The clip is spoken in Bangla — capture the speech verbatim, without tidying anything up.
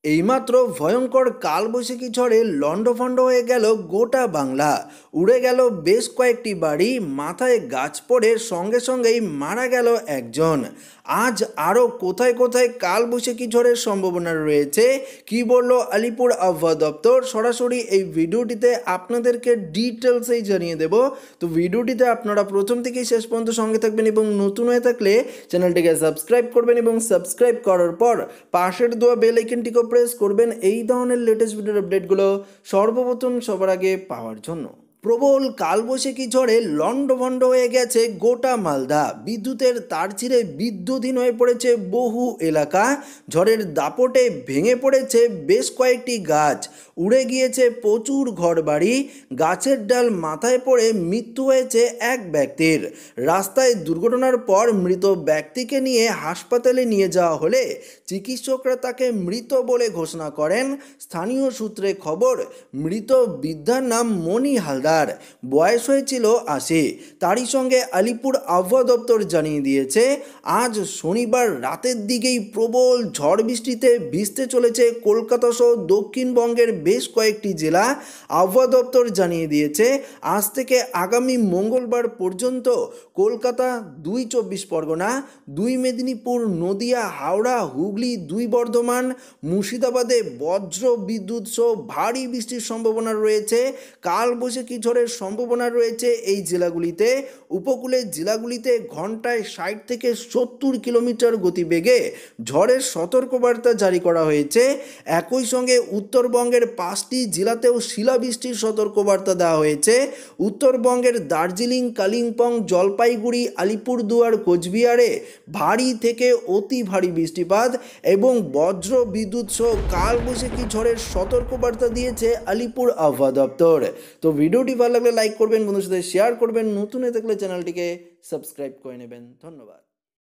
এইমাত্র ভয়ঙ্কর কালবৈশাখী ঝড়ে লণ্ডভণ্ড হয়ে গেল গোটা বাংলা। উড়ে গেল বেশ কয়েকটি বাড়ি, মাথায় গাছ পড়ে সঙ্গে সঙ্গেই মারা গেল একজন। আজ আরও কোথায় কোথায় কালবৈশাখী ঝড়ের সম্ভাবনা রয়েছে, কি বলল আলিপুর আবহাওয়া দপ্তর, সরাসরি এই ভিডিওটিতে আপনাদেরকে ডিটেলসেই জানিয়ে দেব। তো ভিডিওটিতে আপনারা প্রথম থেকেই শেষ পর্যন্ত সঙ্গে থাকবেন এবং নতুন হয়ে থাকলে চ্যানেলটিকে সাবস্ক্রাইব করবেন এবং সাবস্ক্রাইব করার পর পাশের দেওয়া বেল আইকনটিকে প্রেস করবেন এই ধরনের লেটেস্ট ভিডিওর আপডেটগুলো সর্বপ্রথম সবার আগে পাওয়ার জন্য। প্রবল কালবৈশাখী ঝড়ে লণ্ডভণ্ড হয়ে গেছে গোটা মালদা। বিদ্যুতের তার ছিঁড়ে বিদ্যুৎহীন হয়ে পড়েছে বহু এলাকা। ঝড়ের দাপটে ভেঙে পড়েছে বেশ কয়েকটি গাছ, উড়ে গিয়েছে প্রচুর ঘরবাড়ি। গাছের ডাল মাথায় পড়ে মৃত্যু হয়েছে এক ব্যক্তির। রাস্তায় দুর্ঘটনার পর মৃত ব্যক্তিকে নিয়ে হাসপাতালে নিয়ে যাওয়া হলে চিকিৎসকরা তাকে মৃত বলে ঘোষণা করেন। স্থানীয় সূত্রে খবর, মৃত বৃদ্ধার নাম মণি হালদার, বয়স হয়েছিল আশি। তারই সঙ্গে আলিপুর আবহাওয়া দপ্তর জানিয়ে দিয়েছে, আজ শনিবার রাতের দিকেই প্রবল ঝড় বৃষ্টিতে ভিজতে চলেছে কলকাতা সহ দক্ষিণবঙ্গের বেশ কয়েকটি জেলা। আবহাওয়া দপ্তর জানিয়ে দিয়েছে, আজ থেকে আগামী মঙ্গলবার পর্যন্ত কলকাতা, দুই চব্বিশ পরগনা, দুই মেদিনীপুর, নদিয়া, হাওড়া, হুগলি, দুই বর্ধমান, মুর্শিদাবাদে বজ্র বিদ্যুৎ সহ ভারী বৃষ্টির সম্ভাবনা রয়েছে। কালবৈশাখী ঝড়ের সম্ভাবনা রয়েছে এই জেলাগুলিতে। উপকূলের জেলাগুলিতে ঘন্টায় ষাট থেকে সত্তর কিলোমিটার গতিবেগে ঝড়ের সতর্কবার্তা জারি করা হয়েছে। একই সঙ্গে উত্তরবঙ্গের পাঁচটি জেলাতেও শিলাবৃষ্টির সতর্কবার্তা দেওয়া হয়েছে। উত্তরবঙ্গের দার্জিলিং, কালিম্পং, জলপাইগুড়ি, আলিপুরদুয়ার, কোচবিহারে ভারী থেকে অতি ভারী বৃষ্টিপাত এবং বজ্র বিদ্যুৎ সহ কালবৈশাখী ঝড়ের সতর্কবার্তা দিয়েছে আলিপুর আবহাওয়া দপ্তর। তো ভিডিওটি ভালো লাগলে লাইক করবেন, বন্ধুদের সাথে শেয়ার করবেন, নতুন হয়ে থাকলে চ্যানেলটিকে সাবস্ক্রাইব করে নেবেন। ধন্যবাদ।